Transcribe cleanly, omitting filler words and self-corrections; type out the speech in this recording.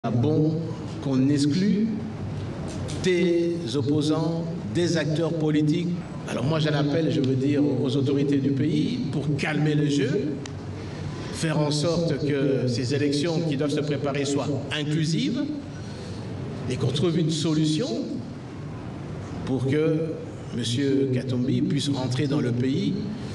Bon qu'on exclue des opposants, des acteurs politiques. Alors moi j'en appelle, je veux dire, aux autorités du pays pour calmer le jeu, faire en sorte que ces élections qui doivent se préparer soient inclusives et qu'on trouve une solution pour que M. Katumbi puisse rentrer dans le pays